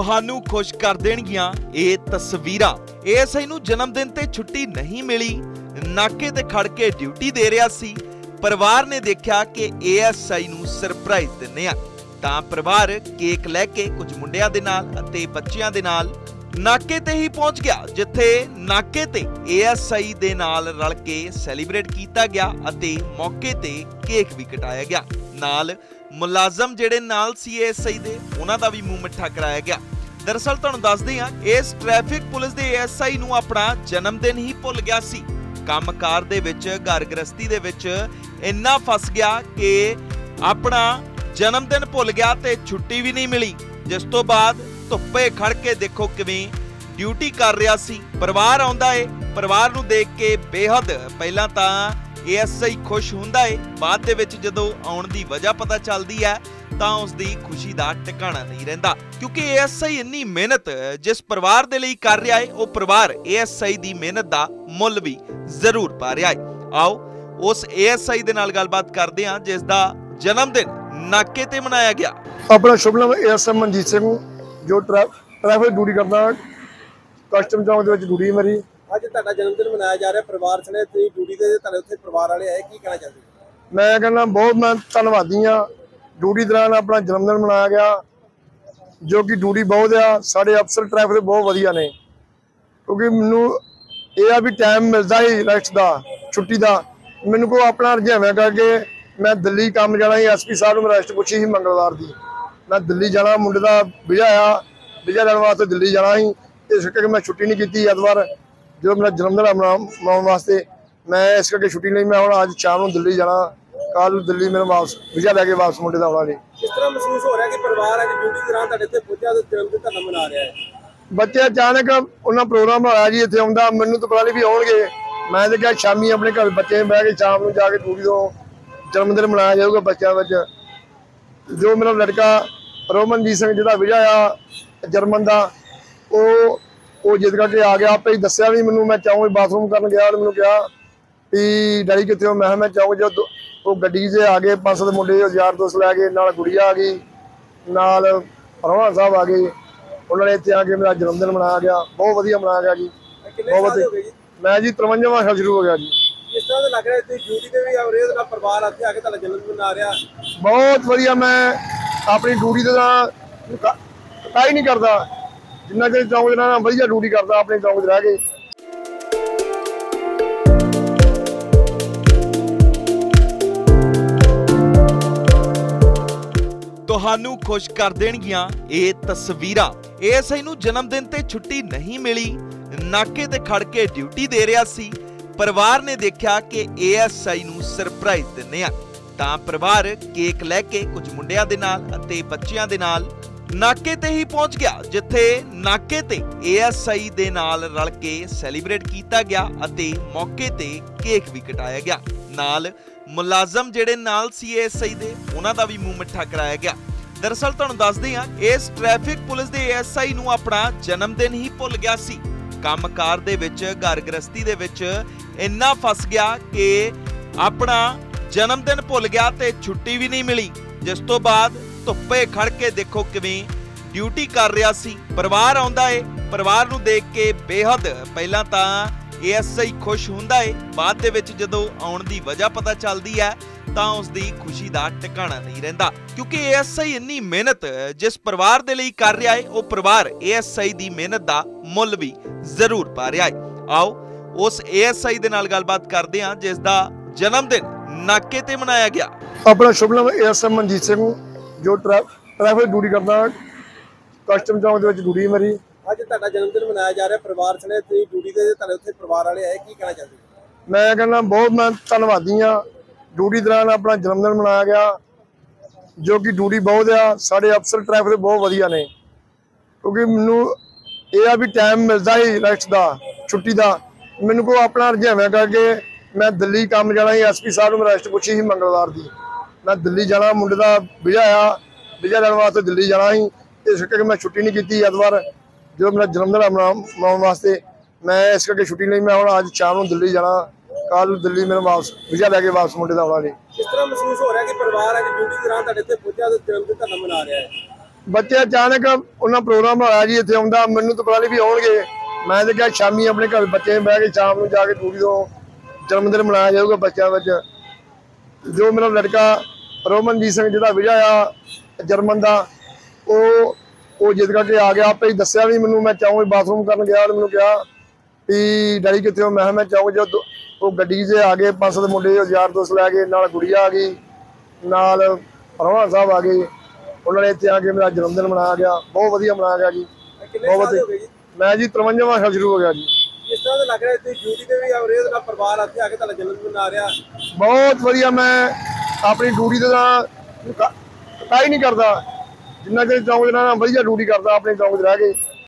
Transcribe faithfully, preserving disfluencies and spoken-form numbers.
ਤੁਹਾਨੂੰ खुश कर देणगियां ਇਹ ਤਸਵੀਰਾਂ। ਏਐਸਆਈ ਨੂੰ ਜਨਮ ਦਿਨ ਤੇ ਛੁੱਟੀ ਨਹੀਂ ਮਿਲੀ, ਨਾਕੇ ਤੇ ਖੜ ਕੇ ਡਿਊਟੀ ਦੇ ਰਿਹਾ ਸੀ। ਪਰਿਵਾਰ ਨੇ ਦੇਖਿਆ ਕਿ ਏਐਸਆਈ ਨੂੰ ਸਰਪ੍ਰਾਈਜ਼ ਦਿੰਨੇ ਆ, ਤਾਂ ਪਰਿਵਾਰ ਕੇਕ ਲੈ ਕੇ ਕੁਝ ਮੁੰਡਿਆਂ ਦੇ ਨਾਲ ਅਤੇ ਬੱਚਿਆਂ ਦੇ ਨਾਲ ਨਾਕੇ ਤੇ ਹੀ ਪਹੁੰਚ ਗਿਆ, ਜਿੱਥੇ ਨਾਕੇ ਤੇ ਏਐਸਆਈ ਦੇ ਨਾਲ ਰਲ ਕੇ ਸੈਲੀਬ੍ਰੇਟ ਕੀਤਾ ਗਿਆ ਅਤੇ ਮੌਕੇ ਤੇ ਕੇਕ ਵੀ ਕਟਾਇਆ ਗਿਆ। ਨਾਲ ਮੁਲਾਜ਼ਮ ਜਿਹੜੇ ਨਾਲ ਸੀ ਏਐਸਆਈ ਦੇ, ਉਹਨਾਂ ਦਾ ਵੀ ਮੂੰਹ ਮਿੱਠਾ ਕਰਾਇਆ ਗਿਆ। ਦਰਅਸਲ ਤੁਹਾਨੂੰ ਦੱਸਦੇ ਹਾਂ, ਇਸ ਟ੍ਰੈਫਿਕ ਪੁਲਿਸ ਦੇ ਏਐਸਆਈ ਨੂੰ ਆਪਣਾ ਜਨਮ ਦਿਨ ਹੀ ਭੁੱਲ ਗਿਆ ਸੀ। ਕੰਮਕਾਰ ਦੇ ਵਿੱਚ, ਘਰ ਗ੍ਰਸਤੀ ਦੇ ਵਿੱਚ ਇੰਨਾ ਫਸ ਗਿਆ ਕਿ ਆਪਣਾ ਜਨਮ ਦਿਨ ਭੁੱਲ ਗਿਆ ਤੇ ਛੁੱਟੀ ਵੀ ਨਹੀਂ ਮਿਲੀ, ਜਿਸ ਤੋਂ ਬਾਅਦ ਧੁੱਪੇ ਖੜ ਕੇ ਦੇਖੋ ਕਿਵੇਂ ਡਿਊਟੀ ਕਰ ਰਿਹਾ ਸੀ। ਪਰਿਵਾਰ ਆਉਂਦਾ ਏ, ਪਰਿਵਾਰ ਨੂੰ ਦੇਖ ਕੇ ਬੇਹੱਦ ਪਹਿਲਾਂ ਤਾਂ ਏਐਸਆਈ ਖੁਸ਼ ਹੁੰਦਾ ਏ, ਬਾਅਦ ਦੇ ਵਿੱਚ ਜਦੋਂ ਆਉਣ ਦੀ ਵਜ੍ਹਾ ਪਤਾ ਚੱਲਦੀ ਹੈ ਤਾਂ ਉਸ ਦੀ ਖੁਸ਼ੀ ਦਾ ਟਿਕਾਣਾ ਨਹੀਂ ਰਹਿੰਦਾ, ਕਿਉਂਕਿ ਏਐਸਆਈ ਇੰਨੀ ਮਿਹਨਤ ਜਿਸ ਪਰਿਵਾਰ ਦੇ ਲਈ ਕਰ ਰਿਹਾ ਏ, ਉਹ ਪਰਿਵਾਰ ਏਐਸਆਈ ਦੀ ਮਿਹਨਤ ਦਾ ਮੁੱਲ ਵੀ ਜ਼ਰੂਰ ਪਾ ਰਿਹਾ ਏ। ਆਓ ਉਸ ਏਐਸਆਈ ਦੇ ਨਾਲ ਗੱਲਬਾਤ ਕਰਦੇ ਹਾਂ ਜਿਸ ਦਾ ਜਨਮ ਦਿਨ ਨਾਕੇ ਤੇ ਮਨਾਇਆ ਗਿਆ। अपना शुभ नाम एएसआई मनजीत सिंह, जो ट्रैफिक ड्यूटी करता कस्टम चौक ਦੇ ਵਿੱਚ ਡਿਊਟੀ ਮੇਰੀ। ਅੱਜ ਤੁਹਾਡਾ ਜਨਮ ਦਿਨ ਮਨਾਇਆ ਜਾ ਰਿਹਾ, ਪਰਿਵਾਰ ਸਣੇ ਤੁਸੀਂ ਡਿਊਟੀ ਤੇ ਤੁਹਾਡੇ ਉੱਥੇ ਪਰਿਵਾਰ ਵਾਲੇ ਆਏ, ਕੀ ਕਹਿਣਾ ਚਾਹੁੰਦੇ? ਮੈਂ ਕਹਿੰਦਾ ਬਹੁਤ ਮੈਂ ਧੰਨਵਾਦੀ ਹਾਂ। ਡਿਊਟੀ ਦੌਰਾਨ ਆਪਣਾ ਜਨਮ ਦਿਨ ਮਨਾਇਆ ਗਿਆ, ਜੋ ਕਿ ਡਿਊਟੀ ਬਹੁਤ ਆ। ਸਾਡੇ ਅਫਸਰ ਟ੍ਰੈਫਿਕ ਦੇ ਬਹੁਤ ਵਧੀਆ ਨੇ, ਕਿਉਂਕਿ ਮੈਨੂੰ ਇਹ ਆ ਵੀ ਟਾਈਮ ਮਿਲਦਾ ਹੀ ਰੈਸਟ ਦਾ, ਛੁੱਟੀ ਦਾ। ਮੈਨੂੰ ਕੋ ਆਪਣਾ ਰੁਝੇਵਾਂ ਕਰਕੇ ਮੈਂ ਦਿੱਲੀ ਕੰਮ ਜਾਣਾ ਸੀ। ਐਸਪੀ ਸਾਹਿਬ ਨੂੰ ਮੈਂ ਰੈਸਟ ਪੁੱਛੀ ਸੀ ਮੰਗਲਵਾਰ ਦੀ, ਮੈਂ ਦਿੱਲੀ ਜਾਣਾ, ਮੁੰਡੇ ਦਾ ਵੀਜ਼ਾ ਆ, ਵੀਜ਼ਾ ਲੈਣ ਵਾਸਤੇ ਦਿੱਲੀ ਜਾਣਾ ਸੀ। ਇਸ ਕਰਕੇ ਮੈਂ ਛੁੱਟੀ ਨਹੀਂ ਕੀਤੀ ਐਤਵਾਰ, ਜਦੋਂ ਮੇਰਾ ਜਨਮ ਦਿਨ ਮਨਾਉਣ ਵਾਸਤੇ। ਮੈਂ ਇਸ ਕਰਕੇ ਛੁੱਟੀ ਨਹੀਂ, ਮੈਂ ਹੁਣ ਅੱਜ ਸ਼ਾਮ ਨੂੰ ਦਿੱਲੀ ਜਾਣਾ, ਕੱਲ ਦਿੱਲੀ ਮੇਰਾ ਵਾਪਸ ਵੀਜ਼ਾ ਲੈ ਕੇ ਵਾਪਸ ਮੁੰਡੇ ਦਾ ਆਉਣਾ। ਨਹੀਂ ਕਿਸ ਤਰ੍ਹਾਂ ਮਹਿਸੂਸ ਹੋ ਰਿਹਾ ਕਿ ਪਰਿਵਾਰ ਅੱਜ ਡਿਊਟੀ ਦੌਰਾਨ ਤੁਹਾਡੇ ਇੱਥੇ ਪਹੁੰਚਿਆ ਤੇ ਜਨਮ ਦਿਨ ਤੁਹਾਡਾ ਮਨਾ ਰਿਹਾ ਹੈ? ਬੱਚੇ ਅਚਾਨਕ ਉਹਨਾਂ ਪ੍ਰੋਗਰਾਮ ਹੋਇਆ ਜੀ ਇੱਥੇ ਆਉਂਦਾ, ਮੈਨੂੰ ਤਾਂ ਪਤਾ ਨਹੀਂ ਵੀ ਆਉਣਗੇ। ਮੈਂ ਤਾਂ ਕਿਹਾ ਸ਼ਾਮੀ ਆਪਣੇ ਘਰ ਬੱਚੇ ਬਹਿ ਕੇ ਸ਼ਾਮ ਨੂੰ ਜਾ ਕੇ ਡਿਊਟੀ ਤੋਂ ਜਨਮ ਦਿਨ ਮਨਾਇਆ ਜਾਊਗਾ ਬੱਚਿਆਂ ਵਿੱਚ। ਜੋ ਮੇਰਾ ਲੜਕਾ ਰੋਮਨਜੀਤ ਸਿੰਘ ਜਿਹਦਾ ਵੀਜ਼ਾ ਆ ਜਰਮਨ ਦਾ, ਉਹ ਉਹ ਜਿੱਦ ਕਰਕੇ ਆ ਗਿਆ। ਆਪੇ ਹੀ ਦੱਸਿਆ ਵੀ ਮੈਨੂੰ, ਮੈਂ ਚਾਹੂੰ ਬਾਥਰੂਮ ਕਰਨ ਗਿਆ, ਉਹਨੇ ਮੈਨੂੰ ਕਿਹਾ ਵੀ ਡੈਡੀ ਕਿੱਥੇ ਹੋ? ਮੈਂ ਕਿਹਾ ਮੈਂ ਚਾਹੂੰ। ਜੋ ਉਹ ਗੱਡੀ 'ਚ ਆ ਗਏ, ਪੰਜ ਸੱਤ ਮੁੰਡੇ ਯਾਰ ਦੋਸਤ ਲੈ ਕੇ, ਨਾਲ ਗੁੜੀਆ ਆ ਗਈ, ਨਾਲ ਰੋਹਣ ਸਾਹਿਬ ਆ ਗਏ। ਉਹਨਾਂ ਨੇ ਇੱਥੇ ਆ ਕੇ ਮੇਰਾ ਜਨਮ ਦਿਨ ਮਨਾਇਆ ਗਿਆ, ਬਹੁਤ ਵਧੀਆ ਮਨਾਇਆ ਗਿਆ ਜੀ। ਬਹੁਤ ਵਧੀਆ। ਮੈਂ ਜੀ ਤਰਵੰਜਾਵਾਂ ਸਾਲ ਸ਼ੁਰੂ ਹੋ ਗਿਆ ਜੀ। ਕਿਸ ਤਰ੍ਹਾਂ ਦਾ ਲੱਗ ਰਿਹਾ ਤੁਸੀਂ ਡਿਊਟੀ ਤੇ ਵੀ ਆ ਰਹੇ ਹੋ, ਪਰਿਵਾਰ ਇੱਥੇ ਆ ਕੇ ਤੁਹਾਡਾ ਜਨਮ ਦਿਨ ਮਨਾ ਰਿਹਾ? ਬਹੁਤ ਵਧੀਆ। ਮੈਂ ਆਪਣੀ ਡਿਊਟੀ ਤੇ ਤਾਂ ਕਾਈ ਨਹੀਂ ਕਰਦਾ, ਜਿੰਨਾ ਚਿਰ ਚੌਂਕ ਦੇ ਨਾਲ ਵਧੀਆ ਡਿਊਟੀ ਕਰਦਾ ਆਪਣੇ ਚੌਂਕ 'ਚ ਰਹਿ ਕੇ। ਤੁਹਾਨੂੰ ਖੁਸ਼ ਕਰ ਦੇਣਗੀਆਂ ਇਹ ਤਸਵੀਰਾਂ। ਏਐਸਆਈ ਨੂੰ ਜਨਮ ਦਿਨ ਤੇ ਛੁੱਟੀ ਨਹੀਂ ਮਿਲੀ, ਨਾਕੇ ਤੇ ਖੜ ਕੇ ਡਿਊਟੀ ਦੇ ਰਿਹਾ ਸੀ। ਪਰਿਵਾਰ ਨੇ ਦੇਖਿਆ ਕਿ ਏਐਸਆਈ ਨੂੰ ਸਰਪ੍ਰਾਈਜ਼ ਦਿੰਨੇ ਆ, ਤਾਂ ਪਰਿਵਾਰ ਕੇਕ ਲੈ ਕੇ ਕੁਝ ਮੁੰਡਿਆਂ ਦੇ ਨਾਲ ਅਤੇ ਬੱਚਿਆਂ ਦੇ ਨਾਲ ਨਾਕੇ ਤੇ ਹੀ ਪਹੁੰਚ ਗਿਆ, ਜਿੱਥੇ ਨਾਕੇ ਤੇ ਏਐਸਆਈ ਦੇ ਨਾਲ ਰਲ ਕੇ ਸੈਲੀਬ੍ਰੇਟ ਕੀਤਾ ਗਿਆ ਅਤੇ ਮੌਕੇ ਤੇ ਕੇਕ ਵੀ ਕਟਾਇਆ ਗਿਆ। ਨਾਲ ਮੁਲਾਜ਼ਮ ਜਿਹੜੇ ਨਾਲ ਸੀ ਏਐਸਆਈ ਦੇ, ਉਹਨਾਂ ਦਾ ਵੀ ਮੂੰਹ ਮਿੱਠਾ ਕਰਾਇਆ ਗਿਆ। ਦਰਅਸਲ ਤੁਹਾਨੂੰ ਦੱਸਦੇ ਹਾਂ, ਇਸ ਟ੍ਰੈਫਿਕ ਪੁਲਿਸ ਦੇ ਏਐਸਆਈ ਨੂੰ ਆਪਣਾ ਜਨਮ ਦਿਨ ਹੀ ਭੁੱਲ ਗਿਆ ਸੀ। ਕੰਮਕਾਰ ਦੇ ਵਿੱਚ, ਘਰ ਗ੍ਰਸਤੀ ਦੇ ਵਿੱਚ ਇੰਨਾ ਫਸ ਗਿਆ ਕਿ ਆਪਣਾ ਜਨਮ ਦਿਨ ਭੁੱਲ ਗਿਆ ਤੇ ਛੁੱਟੀ ਵੀ ਨਹੀਂ ਮਿਲੀ, ਜਿਸ ਤੋਂ ਬਾਅਦ ਧੁੱਪੇ ਖੜ ਕੇ ਦੇਖੋ ਕਿਵੇਂ ਡਿਊਟੀ ਕਰ ਰਿਹਾ ਸੀ। ਪਰਿਵਾਰ ਆਉਂਦਾ ਏ, ਪਰਿਵਾਰ ਨੂੰ ਦੇਖ ਕੇ ਬੇਹੱਦ ਪਹਿਲਾਂ ਤਾਂ ਏਐਸਆਈ ਖੁਸ਼ ਹੁੰਦਾ ਏ, ਬਾਅਦ ਦੇ ਵਿੱਚ ਜਦੋਂ ਆਉਣ ਦੀ ਵਜ੍ਹਾ ਪਤਾ ਚੱਲਦੀ ਹੈ ਤਾਂ ਉਸ ਦੀ ਖੁਸ਼ੀ ਦਾ ਟਿਕਾਣਾ ਨਹੀਂ ਰਹਿੰਦਾ, ਕਿਉਂਕਿ ਏਐਸਆਈ ਇੰਨੀ ਮਿਹਨਤ ਜਿਸ ਪਰਿਵਾਰ ਦੇ ਲਈ ਕਰ ਰਿਹਾ ਏ, ਉਹ ਪਰਿਵਾਰ ਏਐਸਆਈ ਦੀ ਮਿਹਨਤ ਦਾ ਮੁੱਲ ਵੀ ਜ਼ਰੂਰ ਪਾ ਰਿਹਾ ਏ। ਆਓ ਉਸ ਏਐਸਆਈ ਦੇ ਨਾਲ ਗੱਲਬਾਤ ਕਰਦੇ ਹਾਂ ਜਿਸ ਦਾ ਜਨਮ ਦਿਨ ਨਾਕੇ ਤੇ ਮਨਾਇਆ ਗਿਆ। ਆਪਣਾ शुभ नाम एएसआई मनजीत सिंह, जो ट्रैफिक ड्यूटी करता कस्टम चौक ਦੇ ਵਿੱਚ ਡਿਊਟੀ ਮੇਰੀ। ਅੱਜ ਤੁਹਾਡਾ ਜਨਮ ਦਿਨ ਮਨਾਇਆ ਜਾ ਰਿਹਾ, ਪਰਿਵਾਰ ਸਣੇ ਤੁਸੀਂ ਡਿਊਟੀ ਤੇ ਤੁਹਾਡੇ ਉੱਥੇ ਪਰਿਵਾਰ ਵਾਲੇ ਆਏ, ਕੀ ਕਹਿਣਾ ਚਾਹੁੰਦੇ? ਮੈਂ ਕਹਿੰਦਾ ਬਹੁਤ ਮੈਂ ਧੰਨਵਾਦੀ ਹਾਂ। ਡਿਊਟੀ ਦੌਰਾਨ ਆਪਣਾ ਜਨਮ ਦਿਨ ਮਨਾਇਆ ਗਿਆ, ਜੋ ਕਿ ਡਿਊਟੀ ਬਹੁਤ ਆ। ਸਾਡੇ ਅਫਸਰ ਟ੍ਰੈਫਿਕ ਦੇ ਬਹੁਤ ਵਧੀਆ ਨੇ, ਕਿਉਂਕਿ ਮੈਨੂੰ ਇਹ ਆ ਵੀ ਟਾਈਮ ਮਿਲਦਾ ਹੀ ਰੈਸਟ ਦਾ, ਛੁੱਟੀ ਦਾ। ਮੈਨੂੰ ਕੋ ਆਪਣਾ ਰੁਝੇਵਾਂ ਕਰਕੇ ਮੈਂ ਦਿੱਲੀ ਕੰਮ ਜਾਣਾ ਸੀ। ਐਸਪੀ ਸਾਹਿਬ ਨੂੰ ਮੈਂ ਰੈਸਟ ਪੁੱਛੀ ਸੀ ਮੰਗਲਵਾਰ ਦੀ, ਮੈਂ ਦਿੱਲੀ ਜਾਣਾ, ਮੁੰਡੇ ਦਾ ਵੀਜ਼ਾ ਆ, ਵੀਜ਼ਾ ਲੈਣ ਵਾਸਤੇ ਦਿੱਲੀ ਜਾਣਾ ਸੀ। ਇਸ ਕਰਕੇ ਮੈਂ ਛੁੱਟੀ ਨਹੀਂ ਕੀਤੀ ਐਤਵਾਰ, ਜਦੋਂ ਮੇਰਾ ਜਨਮ ਦਿਨ ਮਨਾਉਣ ਵਾਸਤੇ। ਮੈਂ ਇਸ ਕਰਕੇ ਛੁੱਟੀ ਨਹੀਂ, ਮੈਂ ਹੁਣ ਅੱਜ ਸ਼ਾਮ ਨੂੰ ਦਿੱਲੀ ਜਾਣਾ, ਕੱਲ ਦਿੱਲੀ ਮੇਰਾ ਵਾਪਸ ਵੀਜ਼ਾ ਲੈ ਕੇ ਵਾਪਸ ਮੁੰਡੇ ਦਾ ਆਉਣਾ। ਨਹੀਂ ਕਿਸ ਤਰ੍ਹਾਂ ਮਹਿਸੂਸ ਹੋ ਰਿਹਾ ਕਿ ਪਰਿਵਾਰ ਅੱਜ ਡਿਊਟੀ ਦੌਰਾਨ ਤੁਹਾਡੇ ਇੱਥੇ ਪਹੁੰਚਿਆ ਤੇ ਜਨਮ ਦਿਨ ਤੁਹਾਡਾ ਮਨਾ ਰਿਹਾ ਹੈ? ਬੱਚੇ ਅਚਾਨਕ ਉਹਨਾਂ ਪ੍ਰੋਗਰਾਮ ਹੋਇਆ ਜੀ ਇੱਥੇ ਆਉਂਦਾ, ਮੈਨੂੰ ਤਾਂ ਪਤਾ ਨਹੀਂ ਵੀ ਆਉਣਗੇ। ਮੈਂ ਤਾਂ ਕਿਹਾ ਸ਼ਾਮੀ ਆਪਣੇ ਘਰ ਬੱਚੇ ਬਹਿ ਕੇ ਸ਼ਾਮ ਨੂੰ ਜਾ ਕੇ ਡਿਊਟੀ ਤੋਂ ਜਨਮ ਦਿਨ ਮਨਾਇਆ ਜਾਊਗਾ ਬੱਚਿਆਂ ਵਿੱਚ। ਜੋ ਮੇਰਾ ਲੜਕਾ ਰੋਮਨਜੀਤ ਸਿੰਘ ਜਿਹਦਾ ਵਿਜਾ ਆ ਜਰਮਨ ਦਾ, ਉਹ ਉਹ ਜਿੱਦ ਕਰਕੇ ਆ ਗਿਆ। ਆਪੇ ਹੀ ਦੱਸਿਆ ਵੀ ਮੈਨੂੰ, ਮੈਂ ਚਾਹੂੰ ਬਾਥਰੂਮ ਕਰਨ ਗਿਆ, ਮੈਨੂੰ ਕਿਹਾ ਵੀ ਡੈਡੀ ਕਿੱਥੇ ਹੋ? ਮੈਂ ਕਿਹਾ ਮੈਂ ਚਾਹੂੰ। ਜਦ ਉਹ ਗੱਡੀ 'ਚ ਆ ਗਏ ਪੰਜ ਸੱਤ ਮੁੰਡੇ ਯਾਰ ਦੋਸਤ ਲੈ ਕੇ, ਨਾਲ ਗੁੜੀਆ ਆ ਗਈ, ਨਾਲ ਰੋਹਣਾ ਸਾਹਿਬ ਆ ਗਏ। ਉਹਨਾਂ ਨੇ ਇੱਥੇ ਆ ਕੇ ਮੇਰਾ ਜਨਮ ਦਿਨ ਮਨਾਇਆ ਗਿਆ, ਬਹੁਤ ਵਧੀਆ ਮਨਾਇਆ ਗਿਆ ਜੀ। ਬਹੁਤ ਵਧੀਆ। ਮੈਂ ਜੀ ਤਰਵੰਜਵਾਂ ਸਾਲ ਸ਼ੁਰੂ ਹੋ ਗਿਆ ਜੀ। ਕਿਸ ਤਰ੍ਹਾਂ ਦਾ ਲੱਗ ਰਿਹਾ ਤੁਸੀਂ ਡਿਊਟੀ ਤੇ ਵੀ ਆ ਰਹੇ ਹੋ, ਪਰਿਵਾਰ ਇੱਥੇ ਆ ਕੇ ਤੁਹਾਡਾ ਜਨਮ ਦਿਨ ਮਨਾ ਰਿਹਾ? ਬਹੁਤ ਵਧੀਆ। ਮੈਂ ਆਪਣੀ ਡਿਊਟੀ ਤੇ ਤਾਂ ਕਟਾਈ ਨਹੀਂ ਕਰਦਾ, ਜਿੰਨਾ ਚਿਰ ਚੌਂਕ 'ਚ ਰਹਿਣਾ ਵਧੀਆ ਡਿਊਟੀ ਕਰਦਾ ਆਪਣੇ ਚੌਂਕ 'ਚ ਰਹਿ ਕੇ।